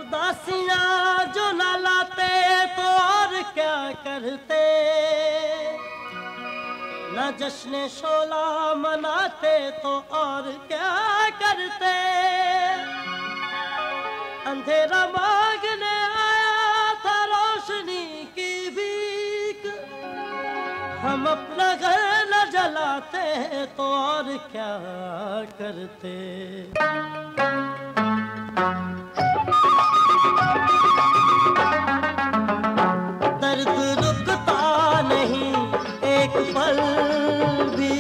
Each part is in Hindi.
दासियां जो न लाते तो और क्या करते, न जश्न शोला मनाते तो और क्या करते। अंधेरा मांगने आया था रोशनी की भीख, हम अपना घर न जलाते तो और क्या करते। दर्द रुकता नहीं एक पल भी,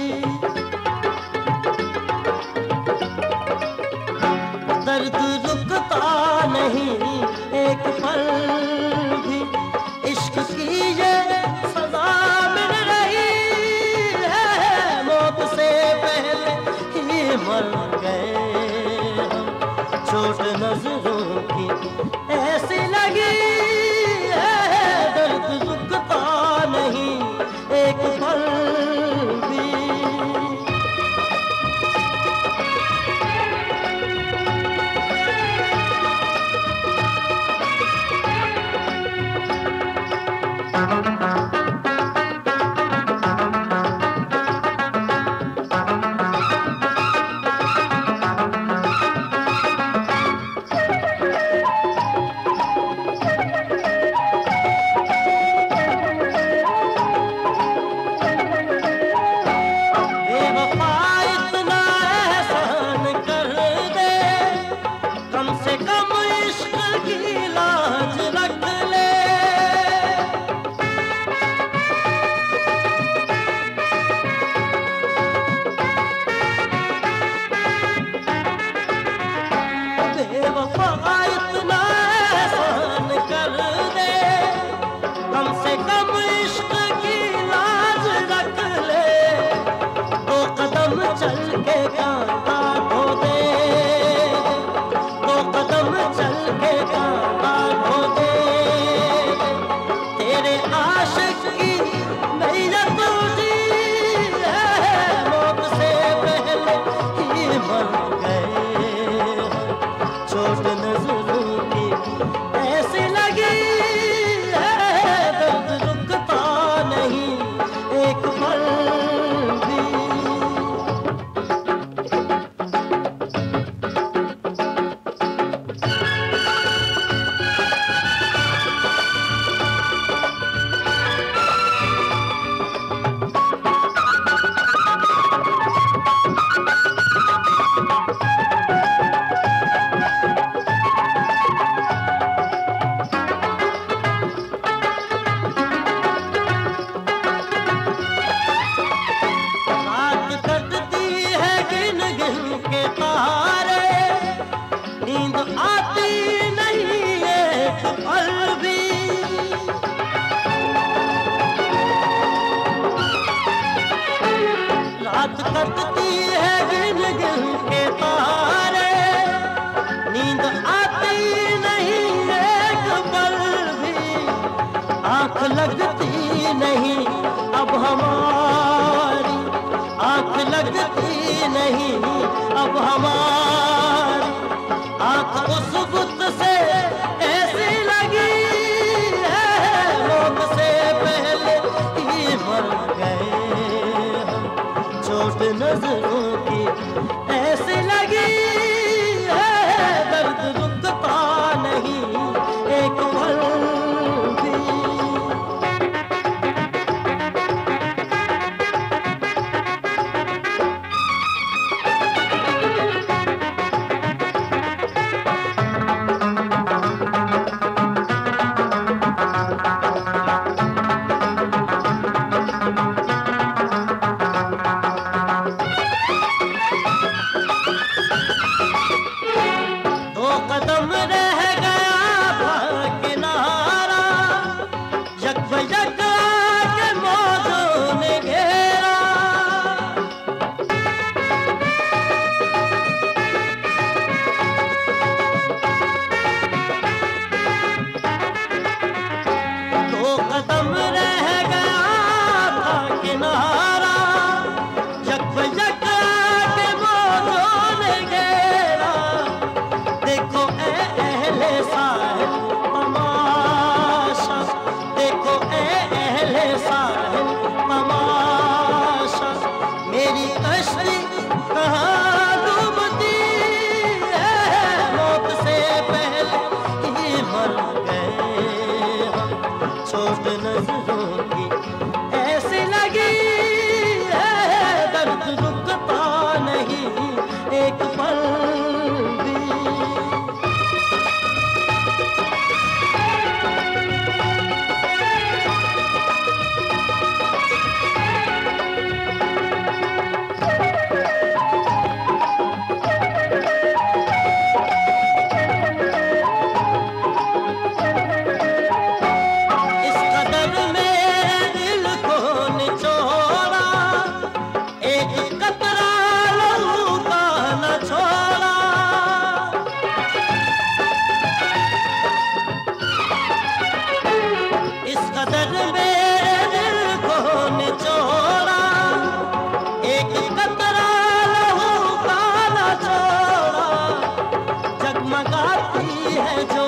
दर्द रुकता नहीं एक पल भी। इश्क की ये सजा मिल रही है, मौत से पहले ही मर गए हम। चोट नजरों की ऐसी लगी है, दर्द रुकता नहीं एक पल भी। कटती है गिन गिन के तारे, नींद आती नहीं एक पल भी। आँख लगती नहीं अब हमारी, आँख लगती नहीं अब हमारी। आँख उस बुत से ऐसी लगी है, मौत से पहले ही मर गए। चोट नजरों की ऐसी लगी है, दर्द रुकता नहीं एक पल भी। कदम रह गया था किनारा, यकबयक के मौजों ने घेरा। दो कदम रह गया था किनारा, यकबयक के मौजों ने घेरा। देखो आती है जो